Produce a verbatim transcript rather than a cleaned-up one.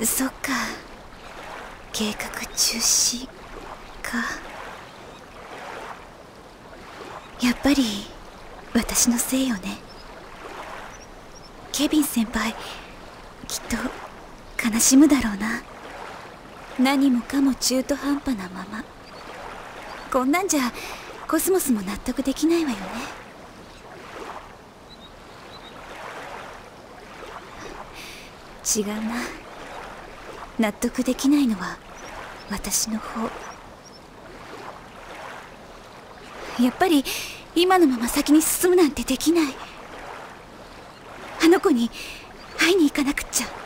そっか、計画中止か。やっぱり私のせいよね。ケビン先輩きっと悲しむだろうな。何もかも中途半端なまま。こんなんじゃコスモスも納得できないわよね。違うな、納得できないのは私の方。やっぱり今のまま先に進むなんてできない。あの子に会いに行かなくっちゃ。